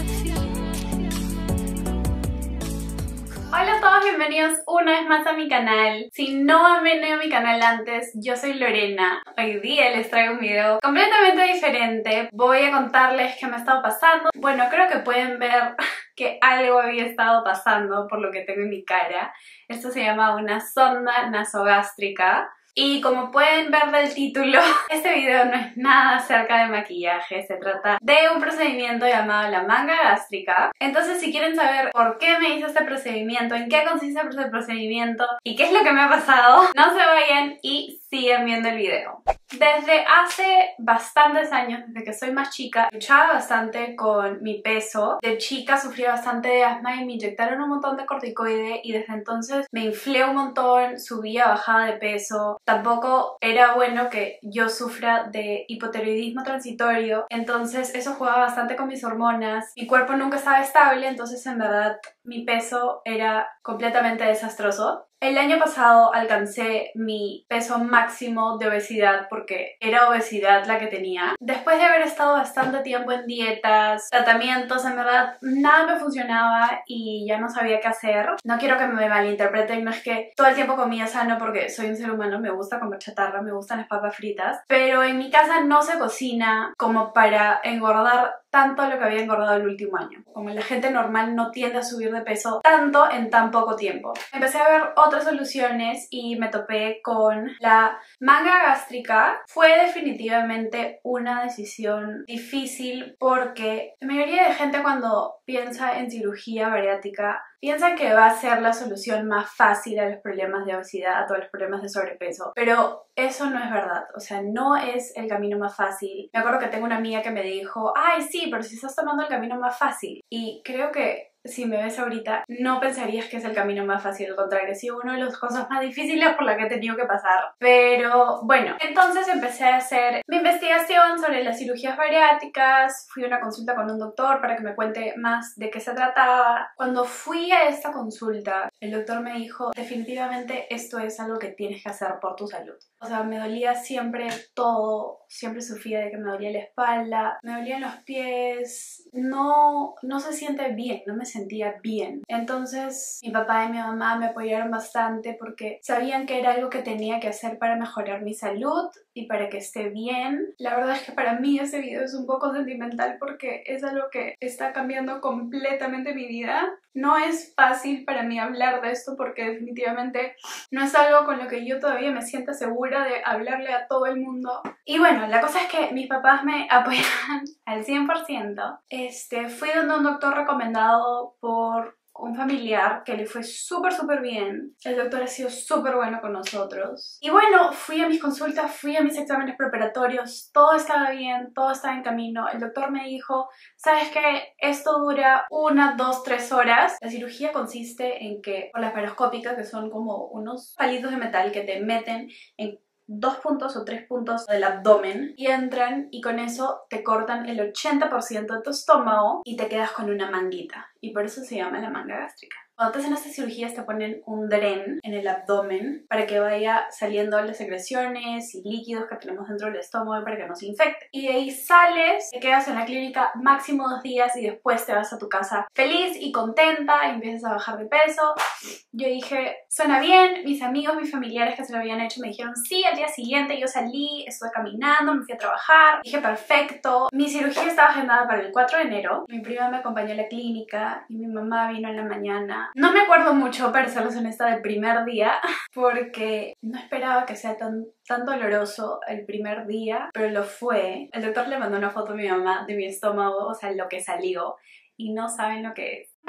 Hola a todos, bienvenidos una vez más a mi canal. Si no han venido a mi canal antes, yo soy Lorena. Hoy día les traigo un video completamente diferente. Voy a contarles qué me ha estado pasando. Bueno, creo que pueden ver que algo había estado pasando por lo que tengo en mi cara. Esto se llama una sonda nasogástrica. Y como pueden ver del título, este video no es nada acerca de maquillaje, se trata de un procedimiento llamado la manga gástrica. Entonces, si quieren saber por qué me hice este procedimiento, en qué consiste este procedimiento y qué es lo que me ha pasado, no se vayan y sigan viendo el video. Desde hace bastantes años, desde que soy más chica, luchaba bastante con mi peso. De chica sufría bastante de asma y me inyectaron un montón de corticoide y desde entonces me inflé un montón, subía, bajaba de peso. Tampoco era bueno que yo sufra de hipotiroidismo transitorio, entonces eso jugaba bastante con mis hormonas. Mi cuerpo nunca estaba estable, entonces en verdad mi peso era completamente desastroso. El año pasado alcancé mi peso máximo de obesidad porque era obesidad la que tenía. Después de haber estado bastante tiempo en dietas, tratamientos, en verdad nada me funcionaba y ya no sabía qué hacer. No quiero que me malinterpreten, no es que todo el tiempo comía sano porque soy un ser humano, me gusta comer chatarra, me gustan las papas fritas, pero en mi casa no se cocina como para engordar tanto lo que había engordado el último año. Como la gente normal no tiende a subir de peso tanto en tan poco tiempo. Empecé a ver otras soluciones y me topé con la manga gástrica. Fue definitivamente una decisión difícil porque la mayoría de gente cuando piensa en cirugía bariátrica piensan que va a ser la solución más fácil a los problemas de obesidad o a los problemas de sobrepeso, pero eso no es verdad, o sea, no es el camino más fácil. Me acuerdo que tengo una amiga que me dijo, ay sí, pero si estás tomando el camino más fácil, y creo que si me ves ahorita, no pensarías que es el camino más fácil, al contrario, ha sido una de las cosas más difíciles por las que he tenido que pasar. Pero bueno, entonces empecé a hacer mi investigación sobre las cirugías bariátricas, fui a una consulta con un doctor para que me cuente más de qué se trataba. Cuando fui a esta consulta, el doctor me dijo, definitivamente esto es algo que tienes que hacer por tu salud. O sea, me dolía siempre todo, siempre sufría de que me dolía la espalda, me dolían los pies, no se siente bien, no me sentía bien. Entonces mi papá y mi mamá me apoyaron bastante porque sabían que era algo que tenía que hacer para mejorar mi salud y para que esté bien. La verdad es que para mí ese video es un poco sentimental porque es algo que está cambiando completamente mi vida. No es fácil para mí hablar de esto porque definitivamente no es algo con lo que yo todavía me sienta segura de hablarle a todo el mundo. Y bueno, la cosa es que mis papás me apoyan al 100%. Fui donde un doctor recomendado por un familiar que le fue súper bien. El doctor ha sido súper bueno con nosotros. Y bueno, fui a mis consultas, fui a mis exámenes preparatorios, todo estaba bien, todo estaba en camino. El doctor me dijo, ¿sabes qué? Esto dura 1, 2, 3 horas. La cirugía consiste en que, por la laparoscópica, que son como unos palitos de metal que te meten en 2 puntos o 3 puntos del abdomen y entran y con eso te cortan el 80% de tu estómago y te quedas con una manguita y por eso se llama la manga gástrica. Cuando te hacen estas cirugías te ponen un dren en el abdomen para que vaya saliendo las secreciones y líquidos que tenemos dentro del estómago para que no se infecte. Y de ahí sales, te quedas en la clínica máximo 2 días y después te vas a tu casa feliz y contenta y empiezas a bajar de peso. Yo dije, suena bien. Mis amigos, mis familiares que se lo habían hecho me dijeron sí. Al día siguiente yo salí, estuve caminando, me fui a trabajar. Dije, perfecto. Mi cirugía estaba agendada para el 4 de enero. Mi prima me acompañó a la clínica y mi mamá vino en la mañana. No me acuerdo mucho, para serles honesta, del primer día porque no esperaba que sea tan doloroso el primer día, pero lo fue. El doctor le mandó una foto a mi mamá de mi estómago, o sea, lo que salió, y no saben lo que es.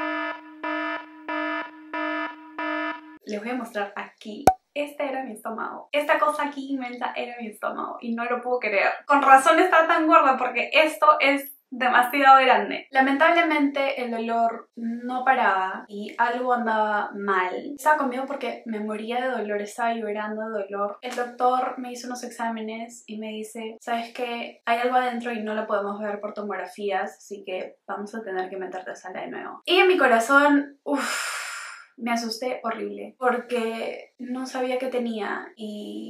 Les voy a mostrar aquí. Este era mi estómago. Esta cosa aquí inmensa era mi estómago y no lo puedo creer. Con razón estaba tan gorda porque esto es demasiado grande. Lamentablemente el dolor no paraba y algo andaba mal. Estaba conmigo porque me moría de dolor, estaba llorando de dolor. El doctor me hizo unos exámenes y me dice, ¿sabes qué? Hay algo adentro y no lo podemos ver por tomografías, así que vamos a tener que meterte a sala de nuevo. Y en mi corazón, me asusté horrible porque no sabía qué tenía y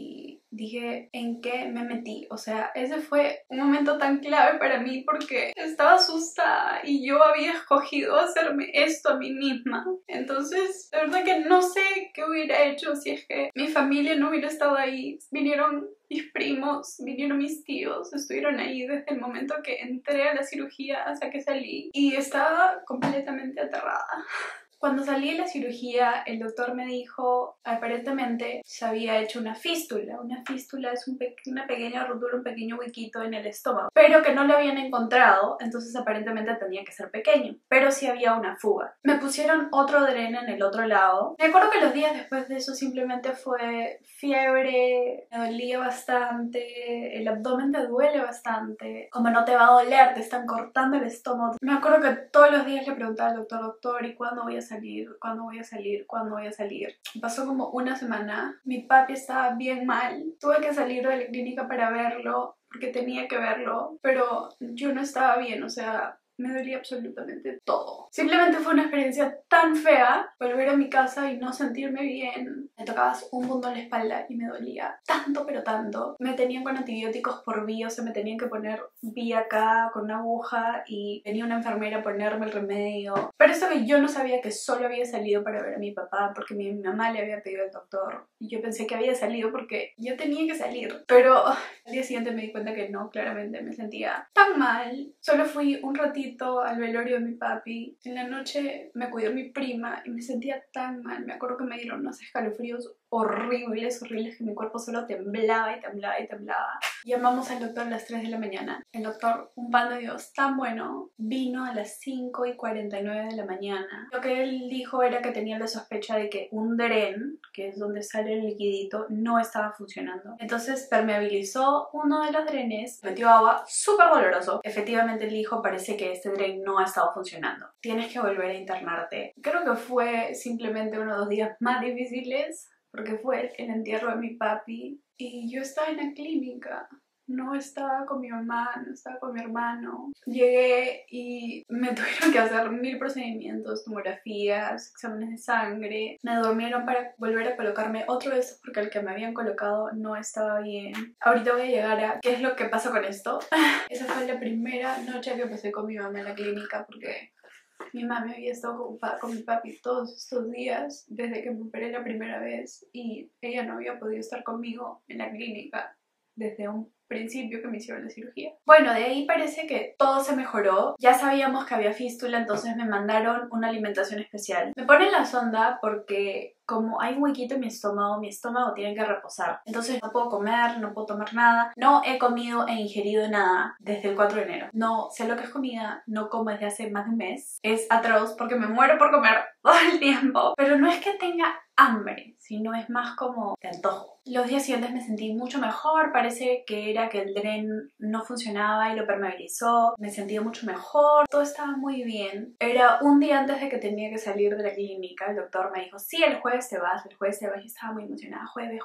dije, ¿en qué me metí? O sea, ese fue un momento tan clave para mí porque estaba asustada y yo había escogido hacerme esto a mí misma. Entonces, la verdad que no sé qué hubiera hecho si es que mi familia no hubiera estado ahí. Vinieron mis primos, vinieron mis tíos, estuvieron ahí desde el momento que entré a la cirugía hasta que salí y estaba completamente aterrada. Cuando salí de la cirugía, el doctor me dijo, aparentemente se había hecho una fístula. Una fístula es una pequeña rotura, un pequeño huequito en el estómago, pero que no lo habían encontrado, entonces aparentemente tenía que ser pequeño, pero sí había una fuga. Me pusieron otro dreno en el otro lado. Me acuerdo que los días después de eso simplemente fue fiebre, me dolía bastante, el abdomen te duele bastante, como no te va a doler, te están cortando el estómago. Me acuerdo que todos los días le preguntaba al doctor, doctor, ¿y cuándo voy a salir? ¿Cuándo voy a salir? ¿Cuándo voy a salir? Pasó como una semana, mi papi estaba bien mal, tuve que salir de la clínica para verlo, porque tenía que verlo, pero yo no estaba bien, o sea, me dolía absolutamente todo. Simplemente fue una experiencia tan fea volver a mi casa y no sentirme bien. Me tocabas un punto en la espalda y me dolía tanto, pero tanto. Me tenían con antibióticos por vía, o sea, me tenían que poner vía acá con una aguja y venía una enfermera a ponerme el remedio. Pero eso que yo no sabía que solo había salido para ver a mi papá porque mi mamá le había pedido al doctor. Y yo pensé que había salido porque yo tenía que salir. Pero al día siguiente me di cuenta que no, claramente me sentía tan mal. Solo fui un ratito al velorio de mi papi. En la noche me cuidó mi prima y me sentía tan mal. Me acuerdo que me dieron unos escalofríos horribles, que mi cuerpo solo temblaba y temblaba y temblaba. Llamamos al doctor a las 3 de la mañana. El doctor, un pan de Dios tan bueno, vino a las 5:49 de la mañana. Lo que él dijo era que tenía la sospecha de que un dren, que es donde sale el liquidito, no estaba funcionando. Entonces permeabilizó uno de los drenes, metió agua, súper doloroso. Efectivamente él dijo, parece que este dren no ha estado funcionando. Tienes que volver a internarte. Creo que fue simplemente uno de los días más difíciles porque fue el entierro de mi papi y yo estaba en la clínica. No estaba con mi mamá, no estaba con mi hermano. Llegué y me tuvieron que hacer 1000 procedimientos, tomografías, exámenes de sangre. Me durmieron para volver a colocarme otro de estos porque el que me habían colocado no estaba bien. Ahorita voy a llegar a qué es lo que pasa con esto. Esa fue la primera noche que pasé con mi mamá en la clínica porque mi mami había estado ocupada con mi papi todos estos días desde que me operé la primera vez y ella no había podido estar conmigo en la clínica desde un principio que me hicieron la cirugía. Bueno, de ahí parece que todo se mejoró. Ya sabíamos que había fístula, entonces me mandaron una alimentación especial. Me ponen la sonda porque como hay un huequito en mi estómago tiene que reposar. Entonces no puedo comer, no puedo tomar nada. No he comido e ingerido nada desde el 4 de enero. No sé lo que es comida, no como desde hace más de un mes. Es atroz porque me muero por comer todo el tiempo. Pero no es que tenga hambre, sino es más como de antojo. Los días siguientes me sentí mucho mejor, parece que era que el dren no funcionaba y lo permeabilizó, me sentía mucho mejor, todo estaba muy bien. Era un día antes de que tenía que salir de la clínica, el doctor me dijo, sí, el jueves te vas, yo estaba muy emocionada, jueves.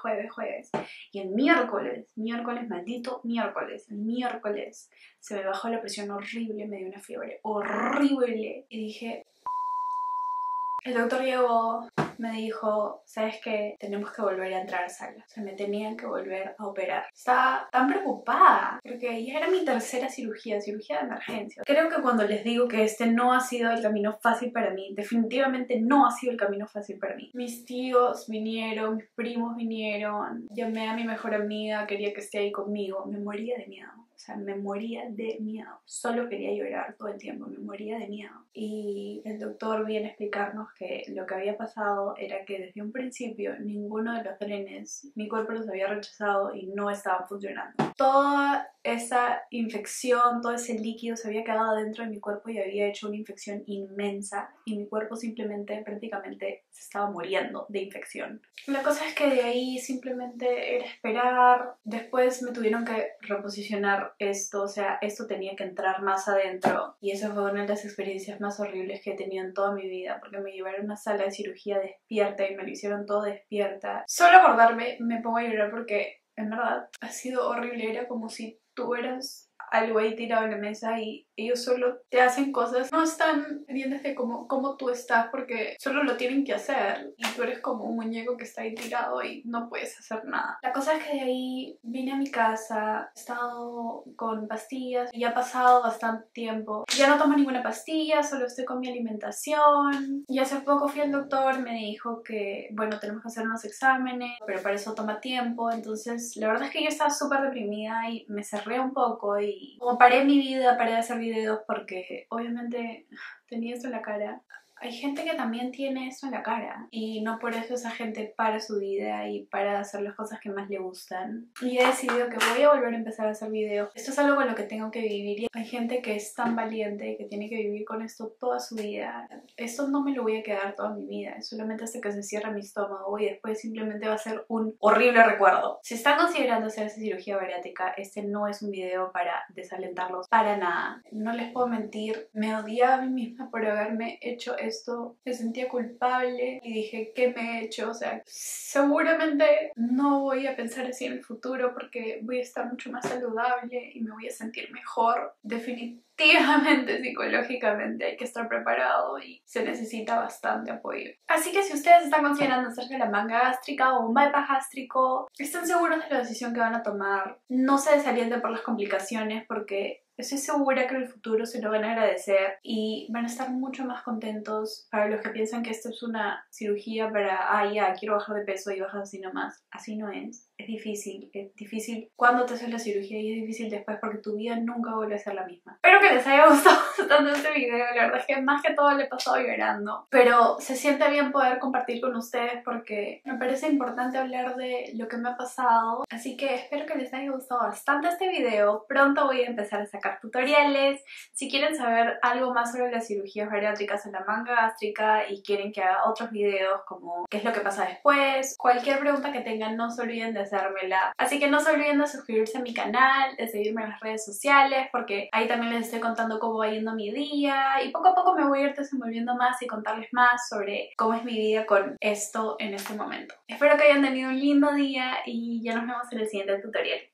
Y el miércoles, maldito miércoles, el miércoles se me bajó la presión horrible, me dio una fiebre horrible y dije... El doctor llegó, me dijo, ¿sabes qué? Tenemos que volver a entrar a sala. O sea, me tenían que volver a operar. Estaba tan preocupada, porque ya era mi tercera cirugía de emergencia. Creo que cuando les digo que este no ha sido el camino fácil para mí, definitivamente no ha sido el camino fácil para mí. Mis tíos vinieron, mis primos vinieron, llamé a mi mejor amiga, quería que esté ahí conmigo. Me moría de miedo. O sea, me moría de miedo. Solo quería llorar todo el tiempo, me moría de miedo. Y el doctor viene a explicarnos que lo que había pasado era que desde un principio ninguno de los drenes, mi cuerpo los había rechazado y no estaban funcionando. Toda esa infección, todo ese líquido se había quedado dentro de mi cuerpo y había hecho una infección inmensa y mi cuerpo simplemente, prácticamente se estaba muriendo de infección. La cosa es que de ahí simplemente era esperar. Después me tuvieron que reposicionar esto, o sea, esto tenía que entrar más adentro y esa fue una de las experiencias más horribles que he tenido en toda mi vida porque me llevaron a una sala de cirugía despierta y me lo hicieron todo despierta. Solo acordarme me pongo a llorar porque en verdad ha sido horrible, era como si tuvieras algo ahí tirado en la mesa y ellos solo te hacen cosas, no están pendientes de cómo tú estás porque solo lo tienen que hacer y tú eres como un muñeco que está ahí tirado y no puedes hacer nada. La cosa es que de ahí vine a mi casa, he estado con pastillas y ya ha pasado bastante tiempo. Ya no tomo ninguna pastilla, solo estoy con mi alimentación y hace poco fui al doctor, me dijo que bueno, tenemos que hacer unos exámenes, pero para eso toma tiempo. Entonces la verdad es que yo estaba súper deprimida y me cerré un poco y como paré mi vida, paré de hacer videos porque obviamente tenía esto en la cara. Hay gente que también tiene eso en la cara y no por eso esa gente para su vida y para hacer las cosas que más le gustan. Y he decidido que voy a volver a empezar a hacer videos. Esto es algo con lo que tengo que vivir y hay gente que es tan valiente que tiene que vivir con esto toda su vida. Esto no me lo voy a quedar toda mi vida, es solamente hasta que se cierre mi estómago y después simplemente va a ser un horrible recuerdo. Si están considerando hacerse cirugía bariátrica, este no es un video para desalentarlos para nada. No les puedo mentir, me odiaba a mí misma por haberme hecho esto, me sentía culpable y dije, ¿qué me he hecho? O sea, seguramente no voy a pensar así en el futuro porque voy a estar mucho más saludable y me voy a sentir mejor. Definitivamente, psicológicamente hay que estar preparado y se necesita bastante apoyo. Así que si ustedes están considerando hacerse la manga gástrica o un bypass gástrico, estén seguros de la decisión que van a tomar. No se desalienten por las complicaciones porque estoy segura que en el futuro se lo van a agradecer y van a estar mucho más contentos. Para los que piensan que esto es una cirugía para, ya, quiero bajar de peso y bajas así nomás. Así no es. Es difícil cuando te haces la cirugía y es difícil después porque tu vida nunca vuelve a ser la misma. Espero que les haya gustado bastante este video, la verdad es que más que todo le he pasado llorando, pero se siente bien poder compartir con ustedes porque me parece importante hablar de lo que me ha pasado, así que espero que les haya gustado bastante este video. Pronto voy a empezar a sacar tutoriales. Si quieren saber algo más sobre las cirugías bariátricas en la manga gástrica y quieren que haga otros videos como qué es lo que pasa después, cualquier pregunta que tengan no se olviden de hacérmela. Así que no se olviden de suscribirse a mi canal, de seguirme en las redes sociales porque ahí también les estoy contando cómo va yendo mi día y poco a poco me voy a ir desenvolviendo más y contarles más sobre cómo es mi vida con esto en este momento. Espero que hayan tenido un lindo día y ya nos vemos en el siguiente tutorial.